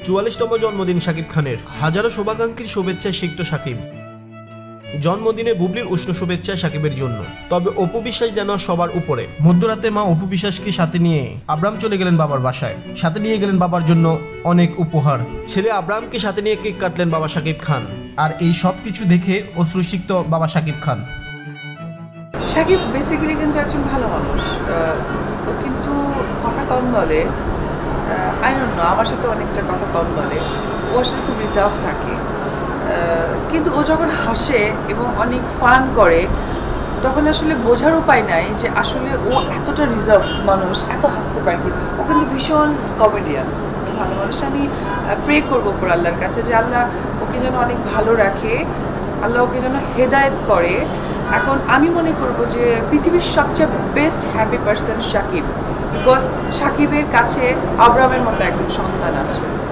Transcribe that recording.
44তম জন্মদিন শাকিব খানের। হাজারো শুভাকাঙ্ক্ষীর শুভেচ্ছায় সিক্ত শাকিব। জন্মদিনে বুবলির উষ্ণ শুভেচ্ছা শাকিবের জন্য। তবে অপু বিশ্বাস যেন সবার উপরে। মধ্যরাতে মা অপু বিশ্বাসকে সাথে নিয়ে আব্রাহাম চলে গেলেন বাবার বাসায়। সাথে নিয়ে গেলেন বাবার জন্য অনেক উপহার। ছেলে আব্রাহামকে সাথে নিয়ে কেক কাটলেন বাবা শাকিব খান। আর এই সব কিছু দেখে অশ্রুসিক্ত বাবা শাকিব খান। শাকিব বেসিক্যালি কিন্তু একজন ভালো মানুষ, ও কিন্তু কথা কম বলে। আই ডোন্ট নো, আমার সাথে অনেকটা কথা কম বলে। ও আসলে খুব রিজার্ভ থাকে, কিন্তু ও যখন হাসে এবং অনেক ফান করে তখন আসলে বোঝার উপায় নাই যে আসলে ও এতটা রিজার্ভ মানুষ, এত হাসতে পারে। ও কিন্তু ভীষণ কমেডিয়ান, ভালো মানুষ। আমি প্রে করবো পর আল্লাহর কাছে যে আল্লাহ ওকে যেন অনেক ভালো রাখে, আল্লাহ ওকে যেন হেদায়েত করে। এখন আমি মনে করব যে পৃথিবীর সবচেয়ে best happy person Shakib, because শাকিবের কাছে আব্রাহামের মতো একজন সন্তান আছে।